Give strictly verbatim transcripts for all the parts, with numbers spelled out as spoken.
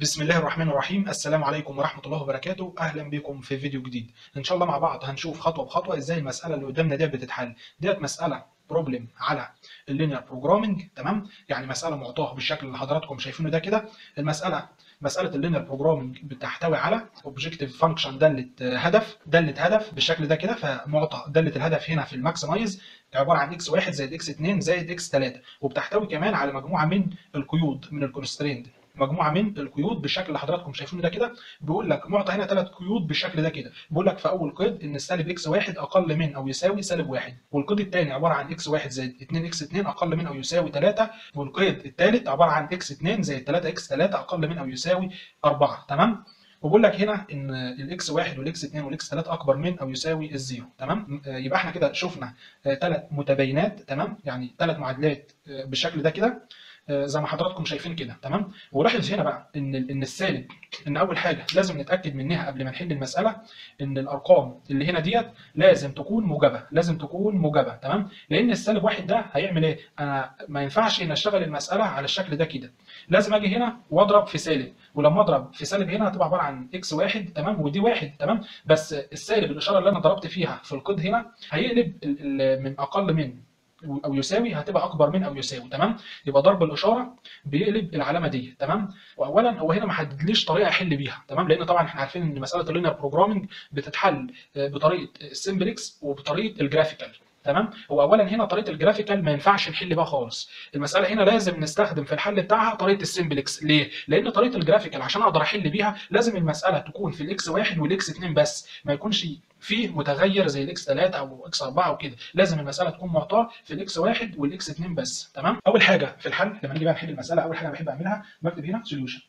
بسم الله الرحمن الرحيم. السلام عليكم ورحمة الله وبركاته. أهلا بكم في فيديو جديد. إن شاء الله مع بعض هنشوف خطوة بخطوة إزاي المسألة اللي قدامنا ديت بتتحل. ديت مسألة بروبلم على اللينير بروجرامنج، تمام؟ يعني مسألة معطاة بالشكل اللي حضراتكم شايفينه ده كده. المسألة مسألة اللينير بروجرامنج بتحتوي على اوبجكتيف فانكشن دالة هدف، دالة هدف بالشكل ده كده. فمعطى دالة الهدف هنا في الماكسمايز عبارة عن اكس واحد زائد اكس اتنين زائد اكس تلاتة، وبتحتوي كمان على مجموعة من القيود من الكونستريند، مجموعه من القيود بالشكل اللي حضراتكم شايفينه ده كده. بيقول لك معطى هنا ثلاث قيود بالشكل ده كده. بيقول لك في اول قيد ان السالب اكس واحد اقل من او يساوي سالب واحد، والقيد الثاني عباره عن اكس واحد زائد اتنين اكس اتنين اقل من او يساوي تلاتة، والقيد الثالث عباره عن اكس اتنين زائد تلاتة اكس تلاتة اقل من او يساوي اربعة، تمام؟ وبقول لك هنا ان الاكس واحد والاكس اتنين والاكس تلاتة اكبر من او يساوي الزيرو، تمام؟ يبقى احنا كده شفنا ثلاث متباينات، تمام؟ يعني ثلاث معادلات بالشكل ده كده زي ما حضراتكم شايفين كده، تمام؟ ولاحظ هنا بقى ان ان السالب، ان اول حاجه لازم نتاكد منها قبل ما نحل المساله ان الارقام اللي هنا ديت لازم تكون موجبه، لازم تكون موجبه، تمام؟ لان السالب واحد ده هيعمل ايه؟ انا ما ينفعش ان اشتغل المساله على الشكل ده كده، لازم اجي هنا واضرب في سالب، ولما اضرب في سالب هنا هتبقى عباره عن اكس واحد، تمام؟ ودي واحد، تمام؟ بس السالب الاشاره اللي انا ضربت فيها في القيد هنا هيقلب من اقل من او يساوي هتبقى اكبر من او يساوي، تمام؟ يبقى ضرب الاشاره بيقلب العلامه دي، تمام؟ واولا هو هنا ما حددليش طريقه احل بيها، تمام؟ لان طبعا احنا عارفين ان مساله اللينير بروجرامنج بتتحل بطريقه السمبلكس وبطريقه الجرافيكال، تمام؟ هو اولا هنا طريقه الجرافيكال ما ينفعش نحل بيها خالص. المساله هنا لازم نستخدم في الحل بتاعها طريقه السمبلكس. ليه؟ لان طريقه الجرافيكال عشان اقدر احل بيها لازم المساله تكون في الاكس واحد والاكس اتنين بس، ما يكونش فيه متغير زي الاكس تلاتة او اكس اربعة وكده. لازم المساله تكون معطاه في الاكس واحد والاكس اتنين بس، تمام؟ اول حاجه في الحل لما نيجي بقى نحل المساله، اول حاجه بحب اعملها بكتب هنا سوليوشن.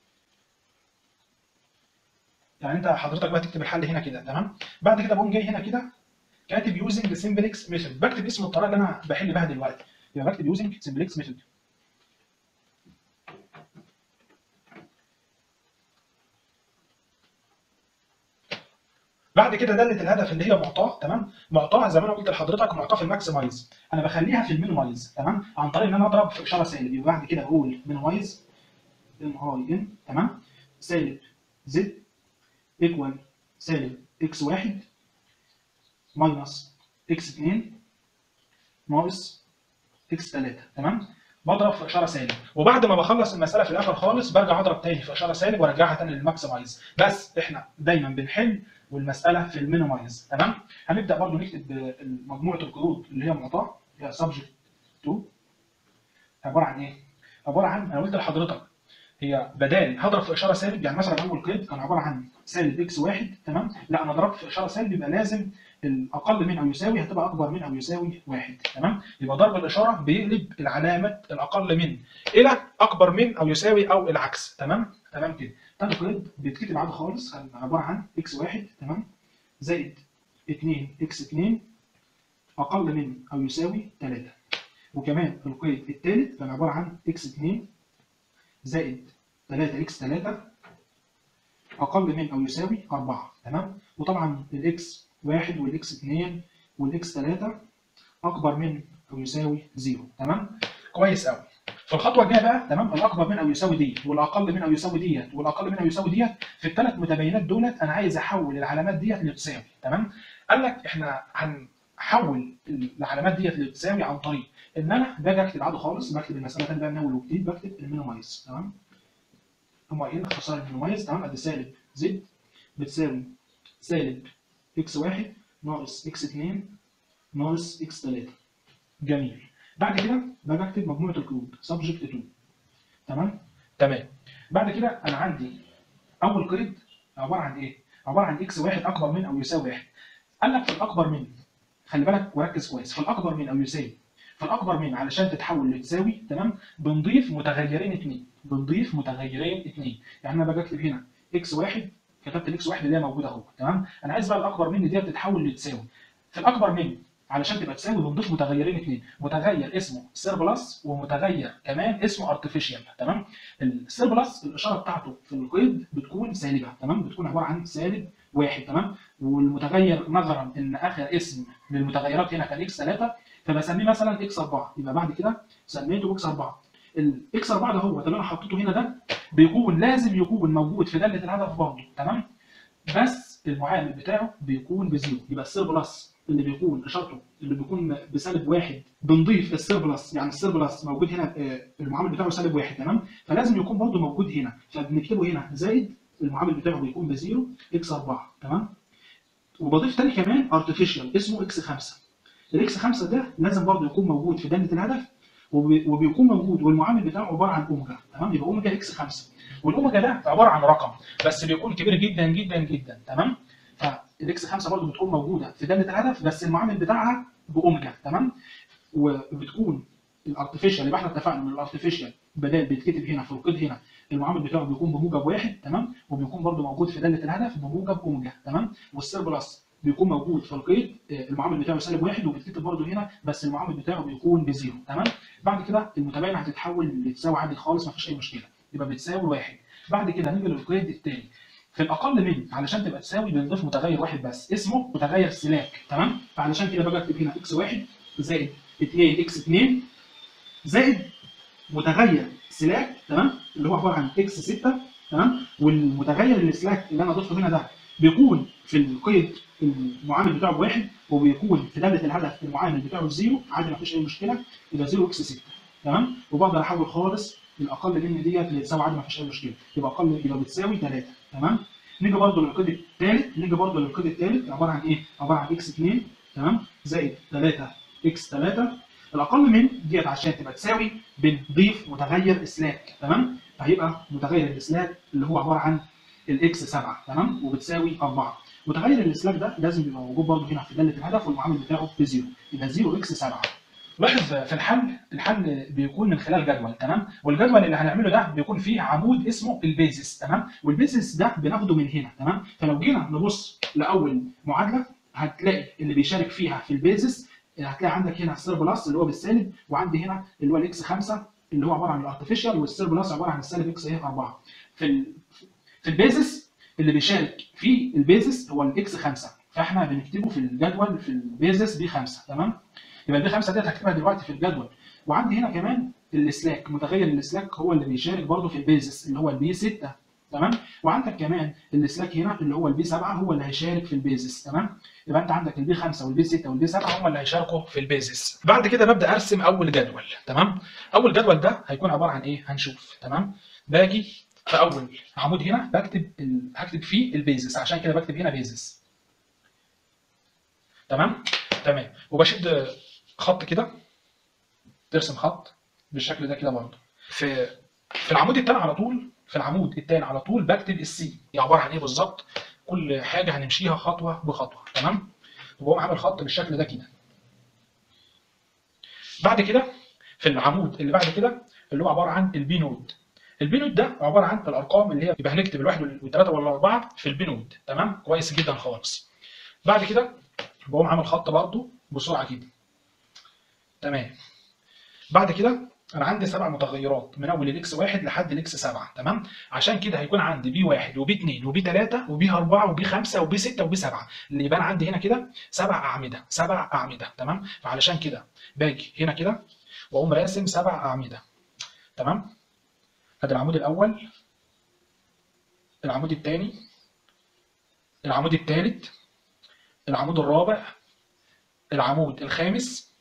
يعني انت حضرتك بقى تكتب الحل هنا كده، تمام؟ بعد كده بقوم جاي هنا كده كاتب يوزنج سمبلكس ميثود، بكتب اسم الطريقه اللي انا بحل بيها دلوقتي، يبقى بكتب يوزنج سمبلكس ميثود. بعد كده داله الهدف اللي هي معطاه، تمام؟ معطاه زي ما انا قلت لحضرتك معطاه في الماكسمايز، انا بخليها في المينيمايز، تمام؟ عن طريق ان انا اضرب في اشاره سالب. يبقى بعد كده اقول مينيمايز ام اي ان، تمام؟ سالب زد ايكوال سالب اكس واحد ماينس اكس اتنين ناقص اكس تلاتة، تمام؟ بضرب في اشاره سالب، وبعد ما بخلص المساله في الاخر خالص برجع اضرب تاني في اشاره سالب وارجعها تاني للماكسمايز. بس احنا دايما بنحل والمساله في المينيمايز، تمام؟ هنبدا برضو نكتب مجموعه القيود اللي هي معطاه، هي سبجكت تو، عباره عن ايه؟ عباره عن، انا قلت لحضرتك هي بدال هضرب في اشاره سالب، يعني مثلا اول قيد كان عباره عن سالب اكس واحد، تمام؟ لا انا ضربت في اشاره سالب، يبقى لازم الاقل من او يساوي هتبقى اكبر من او يساوي واحد، تمام؟ يبقى ضرب الاشاره بيقلب العلامه الاقل من الى اكبر من او يساوي او العكس، تمام؟ تمام كده. تاني قيد بيتكتب عادي خالص، كان عباره عن اكس واحد، تمام؟ زائد اتنين اكس اتنين اقل من او يساوي تلاتة، وكمان القيد الثالث كان عباره عن اكس اتنين زائد تلاتة اكس تلاتة اقل من او يساوي اربعة، تمام؟ وطبعا الاكس واحد والاكس اتنين والاكس تلاتة اكبر من او يساوي زيرو، تمام؟ كويس قوي. في الخطوه الجايه بقى، تمام، الاكبر من او يساوي ديت والاقل من او يساوي ديت والاقل من او يساوي ديت، في الثلاث متباينات دولت انا عايز احول العلامات ديت لتساوي، تمام؟ قال لك احنا هنحول العلامات ديت لتساوي عن طريق ان انا باجي اكتب عادي خالص، بكتب المساله تاني بقى من اول وجديد، بكتب المينيمايز، تمام؟ هم قايلين اختصار المينيمايز، تمام؟ ادي سالب زد بتساوي سالب اكس واحد ناقص اكس اتنين ناقص اكس تلاتة. جميل. بعد كده باجي اكتب مجموعه القيود سبجكت تو، تمام؟ تمام. بعد كده انا عندي اول قيد عباره عن ايه؟ عباره عن اكس واحد اكبر من او يساوي واحد. قال لك في الاكبر من، خلي بالك وركز كويس، في الاكبر من او يساوي، في الاكبر من علشان تتحول لتساوي، تمام؟ بنضيف متغيرين اثنين، بنضيف متغيرين اثنين. يعني انا باجي اكتب هنا اكس واحد، كتبت الاكس واحد اللي هي موجوده اهو، تمام؟ انا عايز بقى الاكبر من ديت تتحول لتساوي. في الاكبر من علشان تبقى تساوي بنضيف متغيرين اثنين، متغير اسمه سير بلس ومتغير كمان اسمه ارتفيشال، تمام؟ السير بلس الاشاره بتاعته في القيد بتكون سالبه، تمام؟ بتكون عباره عن سالب واحد، تمام؟ والمتغير نظرا ان اخر اسم للمتغيرات هنا كان اكس تلاتة، فبسميه مثلا اكس اربعة، يبقى بعد كده سميته اكس اربعة. الاكس أربعة ده هو اللي انا حطيته هنا ده بيكون لازم يكون موجود في داله الهدف برضه، تمام؟ بس المعامل بتاعه بيكون بزيرو. يبقى السير بلس اللي بيكون اشارته اللي بيكون بسالب واحد بنضيف السير بلس، يعني السير بلس موجود هنا المعامل بتاعه سالب واحد، تمام؟ فلازم يكون برضه موجود هنا، فبنكتبه هنا زائد المعامل بتاعه بيكون بزيرو اكس أربعة، تمام؟ وبضيف تاني كمان ارتفيشال اسمه اكس خمسة. الاكس خمسة ده لازم برضه يكون موجود في داله الهدف، وبيكون موجود والمعامل بتاعه عباره عن اوميجا، تمام؟ يبقى اوميجا اكس خمسة، والاوميجا ده عباره عن رقم بس بيكون كبير جدا جدا جدا، تمام؟ فالاكس خمسة برضه بتكون موجوده في داله الهدف بس المعامل بتاعها باوميجا، تمام؟ وبتكون الارتفيشال يبقى احنا اتفقنا ان الارتفيشال بدل بيتكتب هنا في القيد هنا المعامل بتاعه بيكون بموجب واحد، تمام؟ وبيكون برضه موجود في داله الهدف بموجب اوميجا، تمام؟ والسير بلس بيكون موجود في القيد المعامل بتاعه سالب واحد وبيتكتب برضه هنا بس المعامل بتاعه بيكون بزيرو، تمام؟ بعد كده المتباينه هتتحول لتساوي عادي خالص، مفيش اي مشكله، يبقى بتساوي واحد. بعد كده نيجي للقيد الثاني في الاقل من، علشان تبقى تساوي بنضيف متغير واحد بس اسمه متغير سلاك، تمام؟ فعلشان كده باجي اكتب هنا اكس واحد زائد اتنين اكس اتنين زائد متغير سلاك، تمام؟ اللي هو عباره عن اكس ستة، تمام؟ والمتغير السلاك اللي انا ضفته هنا ده بيكون في القيد المعامل بتاعه بواحد وبيكون في داله الهدف المعامل بتاعه بزيرو، عادي مفيش اي مشكله، يبقى صفر اكس ستة، تمام؟ وبقدر احول خالص الاقل من ديت لتساوي عادي مفيش اي مشكله، يبقى اقل يبقى بتساوي ثلاثة، تمام؟ نيجي برضه للقيد الثالث نيجي برضه للقيد الثالث عباره عن ايه؟ عباره عن اكس اتنين، تمام؟ زائد ثلاثة اكس ثلاثة. الاقل من ديت عشان تبقى تساوي بنضيف متغير سلاك، تمام؟ فهيبقى متغير السلاك اللي هو عباره عن الاكس سبعة، تمام؟ وبتساوي أربعة. متغير السلاك ده لازم يبقى موجود برضه هنا في داله الهدف والمعامل بتاعه بزيرو، يبقى صفر اكس سبعة. لاحظ في الحل الحل بيكون من خلال جدول، تمام؟ والجدول اللي هنعمله ده بيكون فيه عمود اسمه البيزس، تمام؟ والبيزس ده بناخده من هنا، تمام؟ فلو جينا نبص لاول معادله هتلاقي اللي بيشارك فيها في البيزس هتلاقي عندك هنا السير بلس اللي هو بالسالب، وعندي هنا اللي هو الاكس خمسة اللي هو عباره عن الارتفيشال، والسير بلس عباره عن السالب اكس ايه أربعة. في ال... في البيزس اللي بيشارك في البيزس هو الاكس خمسة، فاحنا بنكتبه في الجدول في البيزس بي خمسة، تمام؟ يبقى البي خمسة ديت هكتبها دلوقتي في الجدول. وعندي هنا كمان السلاك، متغير السلاك هو اللي بيشارك برضه في البيزس اللي هو البي ستة، تمام؟ وعندك كمان السلاك هنا اللي هو البي سبعة هو اللي هيشارك في البيزس، تمام؟ يبقى انت عندك البي خمسة والبي ستة والبي سبعة هم اللي هيشاركوا في البيزس. بعد كده ببدا ارسم اول جدول، تمام؟ اول جدول ده هيكون عباره عن ايه؟ هنشوف، تمام؟ باجي في اول عمود هنا بكتب ال... هكتب فيه البيزس، عشان كده بكتب هنا بيزس، تمام؟ تمام. وبشد خط كده، ترسم خط بالشكل ده كده برضه. في في العمود الثاني على طول في العمود الثاني على طول بكتب السي، هي عباره عن ايه بالظبط؟ كل حاجه هنمشيها خطوه بخطوه، تمام؟ وبقوم عامل خط بالشكل ده كده. بعد كده في العمود اللي بعد كده اللي هو عباره عن البي نود. البي نود ده عباره عن الارقام اللي هي يبقى هنكتب الواحد والثلاثه والاربعه في البي نود، تمام؟ كويس جدا خالص. بعد كده بقوم عامل خط برضه بسرعه كده، تمام؟ بعد كده انا عندي سبع متغيرات من اول الاكس واحد لحد الاكس سبعة، تمام؟ عشان كده هيكون عندي بي واحد وبي اتنين وبي تلاتة وبي أربعة وبي خمسة وبي ستة وبي سبعة، اللي يبان عندي هنا كده سبع اعمده، سبع اعمده، تمام؟ فعلشان كده باجي هنا كده واقوم راسم سبع اعمده، تمام؟ ادي العمود الاول، العمود الثاني، العمود الثالث، العمود الرابع، العمود الخامس،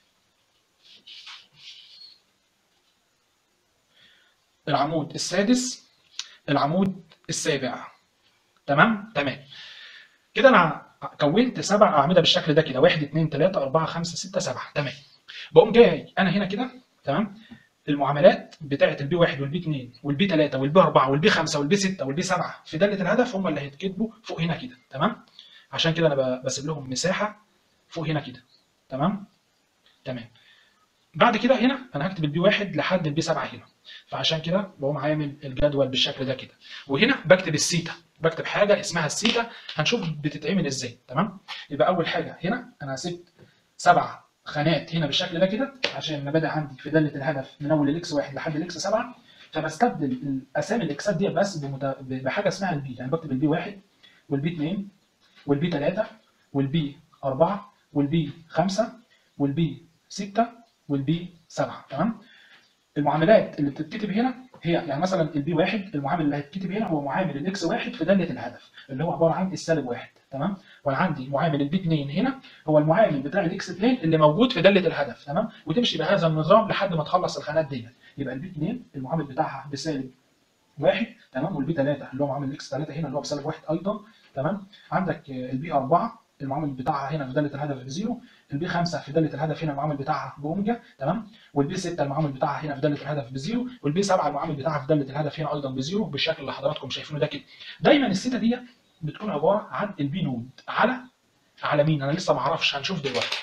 العمود السادس، العمود السابع، تمام؟ تمام. كده انا كونت سبع اعمده بالشكل ده كده، واحد اتنين تلاته اربعه خمسه سته سبعه، تمام؟ بقوم جاي انا هنا كده، تمام؟ المعاملات بتاعه البي واحد والبي اتنين والبي تلاته والبي اربعه والبي خمسه والبي سته والبي سبعه في داله الهدف هم اللي هيتكتبوا فوق هنا كده، تمام؟ عشان كده انا بسيب لهم مساحه فوق هنا كده، تمام؟ تمام. بعد كده هنا انا هكتب البي واحد لحد البي سبعة هنا، فعشان كده بقوم عامل الجدول بالشكل ده كده. وهنا بكتب السيتا، بكتب حاجه اسمها السيتا، هنشوف بتتعمل ازاي، تمام؟ يبقى اول حاجه هنا انا سبت سبع خانات هنا بالشكل ده كده عشان انا بادئ عندي في داله الهدف من اول الاكس واحد لحد الاكس سبعة، فبستبدل اسامي الاكسات دي بس بمت... بحاجه اسمها البي، يعني بكتب البي واحد والبي اتنين والبي تلاته والبي اربعه والبي خمسه والبي سته والبي سبعة، تمام؟ المعاملات اللي بتتكتب هنا هي يعني مثلا البي واحد، المعامل اللي هيتكتب هنا هو معامل الاكس واحد في داله الهدف اللي هو عباره عن السالب واحد، تمام؟ وانا عندي معامل البي اتنين هنا هو المعامل بتاع الاكس اتنين اللي موجود في داله الهدف، تمام؟ وتمشي بهذا النظام لحد ما تخلص الخانات ديت. يبقى البي اتنين المعامل بتاعها بسالب واحد، تمام؟ والبي تلاتة اللي هو معامل الاكس تلاتة هنا اللي هو بسالب واحد ايضا، تمام؟ عندك البي اربعة المعامل بتاعها هنا في داله الهدف بزيرو، البي خمسة في داله الهدف هنا المعامل بتاعها باوميجا، تمام؟ والبي ستة المعامل بتاعها هنا في داله الهدف بزيرو، والبي سبعة المعامل بتاعها في داله الهدف هنا ايضا بزيرو بالشكل اللي حضراتكم شايفينه ده كده. دايما الثيتا دي بتكون عباره عن البي نود على على مين؟ انا لسه ما اعرفش، هنشوف دلوقتي.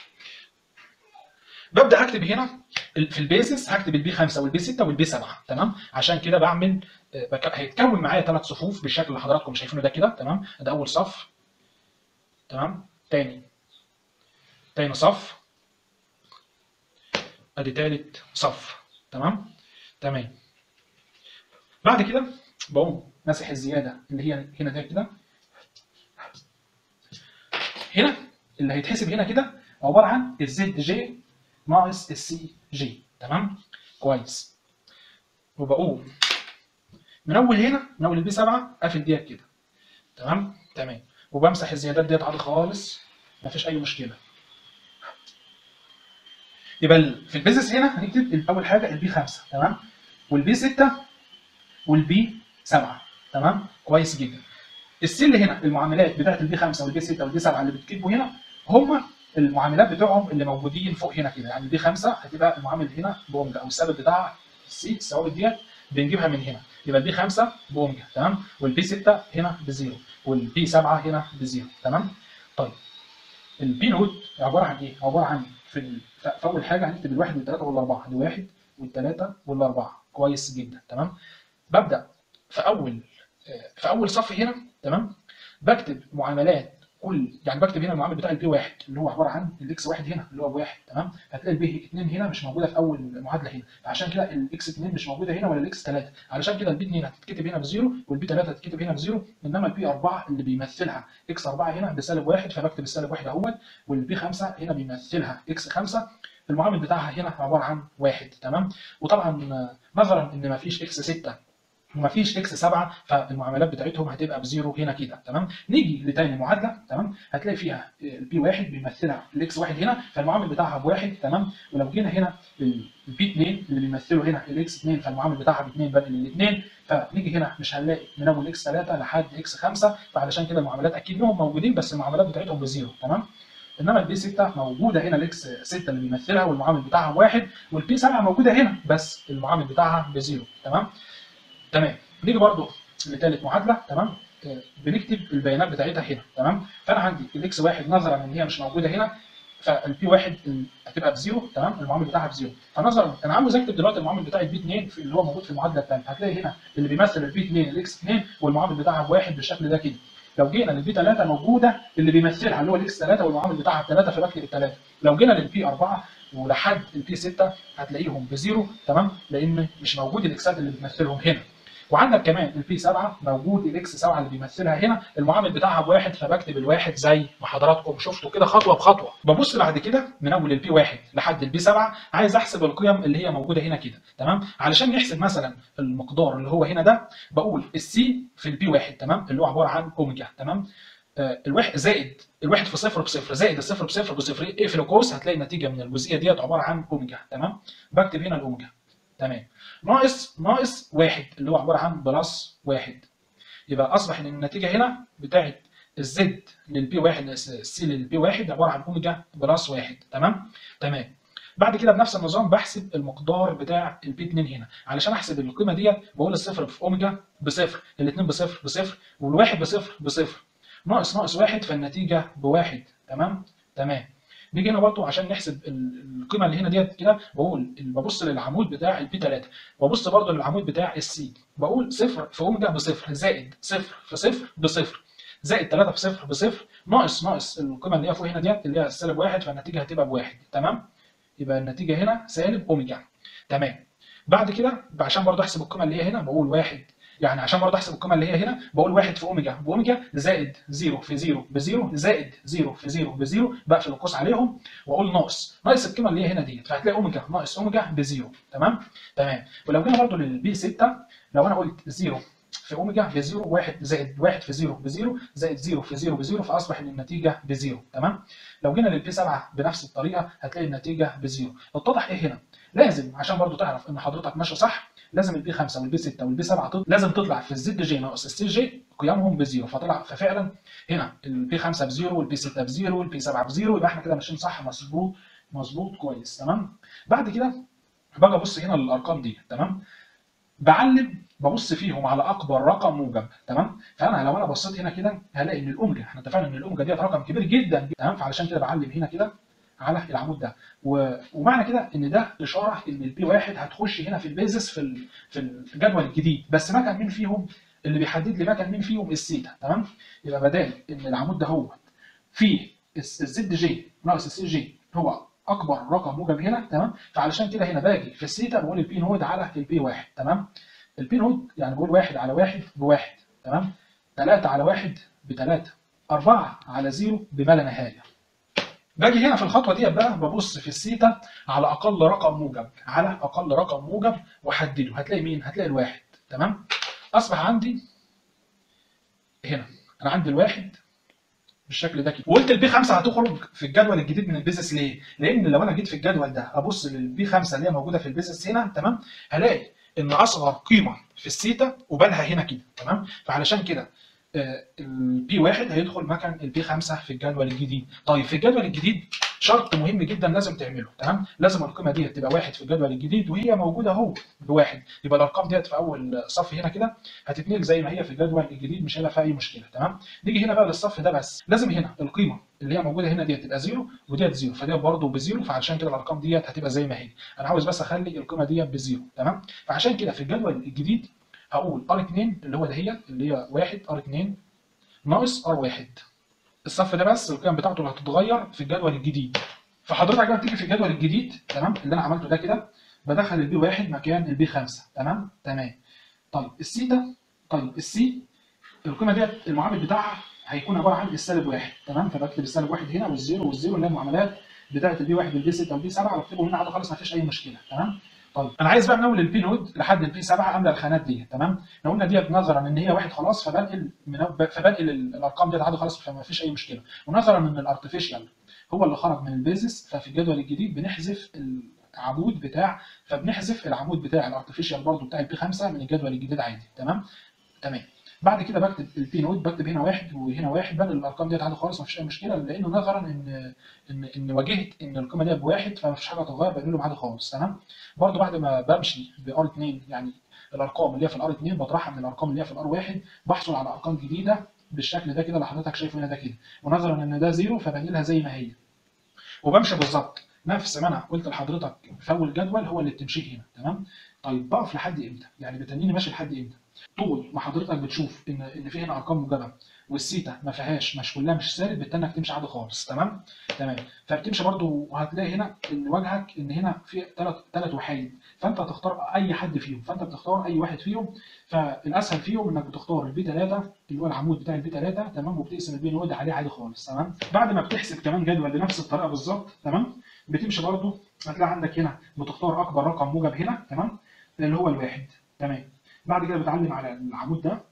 ببدا اكتب هنا في البيزس هكتب البي خمسة والبي ستة والبي سبعة، تمام؟ عشان كده بعمل هيتكون معايا ثلاث صفوف بالشكل اللي حضراتكم شايفينه ده كده، تمام؟ ده اول صف، تمام؟ تاني تاني صف، ادي تالت صف، تمام؟ تمام. بعد كده بقوم ماسح الزياده اللي هي هنا ده كده. هنا اللي هيتحسب هنا كده عباره عن الزد جي ناقص السي جي، تمام؟ كويس. وبقوم من اول هنا من اول البي سبعة قافل ديت كده، تمام؟ تمام. وبمسح الزيادات ديت عادي خالص، مفيش اي مشكله. يبقى في البيزنس هنا هنكتب اول حاجه البي خمسة، تمام؟ والبي ستة والبي سبعة، تمام؟ كويس جدا. السي اللي هنا المعاملات بتاعت البي خمسة والبي ستة والبي سبعة اللي بتكتبوا هنا هم المعاملات بتوعهم اللي موجودين فوق هنا كده. يعني البي خمسة هتبقى المعامل هنا باوميجا او الثابت بتاع السي، الثوابت ديت بنجيبها من هنا، يبقى البي خمسة باوميجا، تمام؟ والبي ستة هنا بزيرو، والبي سبعة هنا بزيرو، تمام؟ طيب البي نود عباره عن ايه؟ عباره عن في, في اول حاجه هنكتب الواحد والثلاثه والاربعه، الواحد والثلاثه والاربعه، كويس جدا، تمام؟ ببدا في اول في اول صف هنا، تمام؟ بكتب معاملات كل يعني بكتب هنا المعامل بتاع البي واحد اللي هو عباره عن الاكس واحد هنا اللي هو بواحد، تمام؟ هتلاقي البي اتنين هنا مش موجوده في اول معادله هنا، فعشان كده الاكس اتنين مش موجوده هنا ولا الاكس تلاتة، علشان كده البي اتنين هتتكتب هنا بزيرو والبي تلاتة هتتكتب هنا بزيرو، انما البي اربعة اللي بيمثلها اكس اربعة هنا بسالب واحد فبكتب السالب واحد اهوت، والبي خمسة هنا بيمثلها اكس خمسة المعامل بتاعها هنا عباره عن واحد، تمام؟ وطبعا نظرا ان مفيش اكس ستة ومفيش اكس سبعة فالمعاملات بتاعتهم هتبقى بزيرو هنا كده، تمام؟ نيجي لتاني معادله، تمام؟ هتلاقي فيها البي واحد بيمثلها الاكس واحد هنا فالمعامل بتاعها بواحد، تمام؟ ولو جينا هنا البي اتنين اللي بيمثله هنا الاكس اتنين فالمعامل بتاعها ب اتنين بدل الاثنين، فنيجي هنا مش هنلاقي من اول اكس تلاتة لحد اكس خمسة، فعلشان كده المعاملات اكيد لهم موجودين بس المعاملات بتاعتهم بزيرو، تمام؟ انما البي ستة موجوده هنا الاكس ستة اللي بيمثلها والمعامل بتاعها بواحد، والبي سبعة موجوده هنا بس المعامل بتاعها بزيرو، تمام؟ تمام. نيجي برضو لثالث معادله، تمام؟ بنكتب البيانات بتاعتها هنا، تمام؟ فانا عندي الاكس واحد نظرا ان هي مش موجوده هنا فالبي واحد هتبقى بزيرو، تمام؟ المعامل بتاعها بزيرو، فنظرا انا عاوز اكتب دلوقتي المعامل بتاع البي اتنين اللي هو موجود في المعادله الثانيه، هتلاقي هنا اللي بيمثل البي اتنين الاكس اتنين والمعامل بتاعها بواحد بالشكل ده كده. لو جينا للبي تلاتة موجوده اللي بيمثلها اللي هو الاكس تلاتة والمعامل بتاعها تلاتة فبكتب التلاتة. لو جينا للبي اربعة ولحد البي ستة هتلاقيهم بزيرو، تمام؟ لان مش موجود الاكسات اللي بتمثلهم هنا. وعندك كمان البي سبعة موجود الاكس سبعة اللي بيمثلها هنا المعامل بتاعها بواحد فبكتب الواحد زي ما حضراتكم شفتوا كده خطوه بخطوه. ببص بعد كده من اول البي واحد لحد البي سبعة عايز احسب القيم اللي هي موجوده هنا كده، تمام؟ علشان نحسب مثلا المقدار اللي هو هنا ده بقول السي في البي واحد، تمام؟ اللي هو عباره عن اوميجا، تمام؟ آه الواحد زائد الواحد في صفر بصفر زائد الصفر بصفر بصفر ايه في القوس هتلاقي النتيجه من الجزئيه ديت عباره عن اوميجا، تمام؟ بكتب هنا الاوميجا، تمام؟ ناقص ناقص واحد اللي هو عباره عن بلس واحد، يبقى اصبح ان النتيجه هنا بتاعت الزد للبي واحد السي للبي واحد عباره عن اوميجا بلس واحد، تمام؟ تمام. بعد كده بنفس النظام بحسب المقدار بتاع البي اتنين هنا، علشان احسب القيمه ديت بقول الصفر في اوميجا بصفر، الاثنين بصفر بصفر، والواحد بصفر بصفر، ناقص ناقص واحد فالنتيجه بواحد، تمام؟ تمام. نيجي هنا برضه عشان نحسب القيمه اللي هنا ديت كده بقول ببص للعمود بتاع البي تلاتة وببص برضه للعمود بتاع السي، بقول صفر في اوميجا بصفر زائد صفر في صفر بصفر زائد تلاتة في صفر بصفر ناقص ناقص القيمه اللي هي فوق هنا ديت اللي هي السالب واحد فالنتيجه هتبقى بواحد، تمام؟ يبقى النتيجه هنا سالب اوميجا، تمام؟ بعد كده عشان برضه احسب القيمه اللي هي هنا بقول واحد يعني عشان برضه احسب القيمه اللي هي هنا بقول واحد في اوميجا باوميجا زائد صفر في صفر بصفر زائد صفر في صفر بصفر، بقفل القوس عليهم واقول ناقص ناقص القيمه اللي هي هنا ديت، فهتلاقي اوميجا ناقص اوميجا بصفر. تمام تمام. ولو جينا برضه للبي ستة، لو انا قلت صفر في اوميجا بصفر واحد زائد واحد في صفر بصفر زائد صفر في صفر بصفر، فاصبح ان النتيجه بصفر. تمام. لو جينا للبي سبعة بنفس الطريقه هتلاقي النتيجه بصفر. اتضح ايه هنا؟ لازم عشان برضو تعرف ان حضرتك ماشي صح، لازم البي خمسة والبي ستة والبي سبعة تطلع، لازم تطلع في الزد جي ناقص السي جي قيمهم بزيرو، فطلع ففعلا هنا البي خمسة بزيرو والبي ستة بزيرو والبي سبعة بزيرو، يبقى احنا كده ماشيين صح، مظبوط مظبوط كويس. تمام. بعد كده باجي ابص هنا للارقام دي. تمام. بعلم ببص فيهم على اكبر رقم موجب. تمام. فانا لو انا بصيت هنا كده هلاقي ان الاوميجا، احنا اتفقنا ان الاوميجا ديت رقم كبير جدا. تمام. فعلشان كده بعلم هنا كده على العمود ده، و... ومعنى كده ان ده اشاره ان البي واحد هتخش هنا في البيزس في ال... في الجدول الجديد، بس مكان مين فيهم اللي بيحدد لي مكان مين فيهم السيتا. تمام. يبقى بدال ان العمود ده هو فيه الزد جي ناقص السي جي هو اكبر رقم موجب هنا. تمام. فعلشان كده هنا باجي في السيتا بقول البي نود على البي واحد. تمام. البي نود يعني بقول واحد على واحد بواحد. تمام. ثلاثة على واحد بثلاثة. أربعة على صفر بما لا نهاية. باجي هنا في الخطوه دي بقى ببص في السيتا على اقل رقم موجب، على اقل رقم موجب واحدده، هتلاقي مين؟ هتلاقي الواحد. تمام. اصبح عندي هنا انا عندي الواحد بالشكل ده كده، وقلت البي خمسة هتخرج في الجدول الجديد من البيزنس. ليه؟ لان لو انا جيت في الجدول ده ابص للبي خمسة اللي هي موجوده في البيزنس هنا، تمام، هلاقي ان اصغر قيمه في السيتا وبالها هنا كده. تمام. فعلشان كده البي واحد هيدخل مكان البي خمسة في الجدول الجديد. طيب في الجدول الجديد شرط مهم جدا لازم تعمله. تمام. لازم القيمه دي تبقى واحد في الجدول الجديد وهي موجوده اهو بواحد، يبقى الارقام ديت في اول صف هنا كده هتتنقل زي ما هي في الجدول الجديد، مش هيبقى فيها اي مشكله. تمام. نيجي هنا بقى للصف ده، بس لازم هنا القيمه اللي هي موجوده هنا ديت تبقى زيرو وديت زيرو، فديت برضه بزيرو، فعشان كده الارقام ديت هتبقى زي ما هي. انا عاوز بس اخلي القيمه ديت بزيرو. تمام. فعشان كده في الجدول الجديد هقول ار اتنين اللي هو دهيت اللي هي واحد ار اتنين ناقص ار واحد. الصف ده بس القيم بتاعته اللي هتتغير في الجدول الجديد. فحضرتك بقى بتيجي في الجدول الجديد، تمام، اللي انا عملته ده كده، بدخل البي واحد مكان البي خمسة. تمام تمام. طيب السيتا، طيب السي القيمه ديت المعامل بتاعها هيكون عباره عن السالب واحد. تمام. فبكتب السالب واحد هنا والزيرو والزيرو اللي هي المعاملات بتاعت البي واحد والبي ستة والبي سبعة، بكتبهم هنا عادي خالص ما فيش اي مشكله. تمام. طيب انا عايز بقى من اول البي نود لحد البي سبعة املى الخانات دي. تمام. لو قلنا ديت نظرا ان هي واحد خلاص فبنقل من فبنقل الارقام ديت عادي خلاص فما فيش اي مشكله، ونظرا ان الارتفيشال هو اللي خرج من البيزس ففي الجدول الجديد بنحذف العمود بتاع، فبنحذف العمود بتاع الارتفيشال برضو بتاع البي خمسة من الجدول الجديد عادي. تمام تمام. بعد كده بكتب البي نود، بكتب هنا واحد وهنا واحد، بنقل الارقام ديت عادي خالص مفيش اي مشكله، لانه نظرا ان ان ان واجهت ان القيمه ديت بواحد فمفيش حاجه هتتغير، بنقلهم عادي خالص. تمام. برده بعد ما بمشي بار اتنين يعني الارقام اللي هي في الار اتنين بطرحها من الارقام اللي هي في الار واحد، بحصل على ارقام جديده بالشكل ده كده اللي حضرتك شايفه هنا ده كده، ونظرا ان ده زيرو فبنقلها زي ما هي، وبمشي بالظبط نفس ما انا قلت لحضرتك في اول جدول هو اللي بتمشيه هنا. تمام. طيب بقف لحد امتى؟ يعني بتنيني ماشي لحد امتى؟ طول ما حضرتك بتشوف ان ان في هنا ارقام موجبه والسيتا ما فيهاش مش كلها مش ثابت، بالتالي انك تمشي عادي خالص. تمام تمام. فبتمشي برده وهتلاقي هنا ان وجهك ان هنا في ثلاث ثلاث وحايد، فانت هتختار اي حد فيهم، فانت بتختار اي واحد فيهم، فالاسهل فيهم انك بتختار البي ثلاثة اللي هو العمود بتاع البي ثلاثة. تمام. وبتقسم البي نود عليه عادي خالص. تمام. بعد ما بتحسب كمان جدول بنفس الطريقه بالظبط. تمام. بتمشي برده هتلاقي عندك هنا بتختار اكبر رقم موجب هنا. تمام. اللي هو الواحد. تمام. بعد كده بتعلم على العمود ده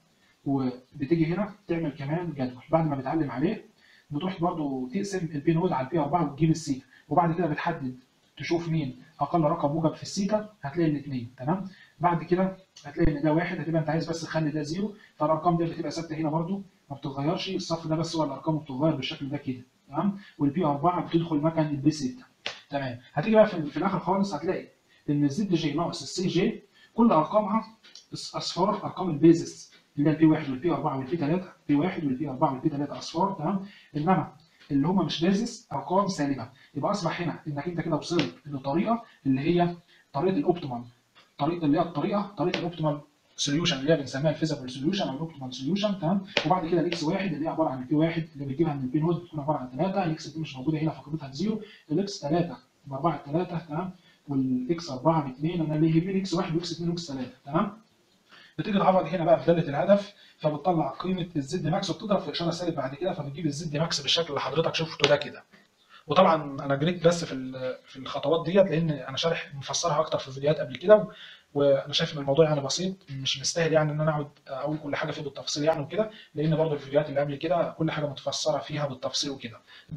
وبتيجي هنا تعمل كمان جدول. بعد ما بتعلم عليه بتروح برضو تقسم البي نود على البي أربعة وتجيب السيتا، وبعد كده بتحدد تشوف مين اقل رقم موجب في السيتا، هتلاقي الاثنين. تمام. بعد كده هتلاقي ان ده واحد، هتبقى انت عايز بس تخلي ده زيرو، فالارقام دي بتبقى ثابته هنا برضو ما بتتغيرش، الصف ده بس هو الارقام بتتغير بالشكل ده كده. تمام. والبي أربعة بتدخل مكان البي ستة. تمام. هتيجي بقى في, في الاخر خالص هتلاقي ان الزد جي ناقص السي جي كل ارقامها اصفار، ارقام البيزس اللي هي البي واحد والبي أربعة والبي ثلاثة، بي واحد والبي أربعة والبي ثلاثة اصفار. تمام. انما اللي هم مش بيزس ارقام سالبه. يبقى اصبح هنا انك انت كده وصلت لطريقه اللي هي طريقه الاوبتيمال، طريقه اللي هي الطريقه طريقه الاوبتيمال سوليوشن اللي هي بنسميها الفيزابل سوليوشن او الاوبتيمال سوليوشن. تمام. وبعد كده الاكس واحد اللي هي عباره عن البي واحد اللي بتجيبها من البي نود بتكون عباره عن ثلاثة، الاكس دي مش موجوده هنا فقيمتها بزيرو، الاكس ثلاثة ب أربعة ثلاثة. تمام. والاكس أربعة ب اثنين، انا اللي يهمني اكس واحد واكس اثنين واكس ثلاثة. تمام. بتيجي تعوض هنا بقى في داله الهدف، فبتطلع قيمه الزد ماكس وبتضرب في اشاره سالب بعد كده، فبتجيب الزد ماكس بالشكل اللي حضرتك شفته ده كده. وطبعا انا جريت بس في ال- في الخطوات ديت لان انا شارح مفسرها اكتر في فيديوهات قبل كده، وانا شايف ان الموضوع يعني بسيط، مش مستاهل يعني ان انا اقعد اقول كل حاجه فيه بالتفصيل يعني وكده، لان برضه الفيديوهات اللي قبل كده كل حاجه متفسره فيها بالتفصيل وكده.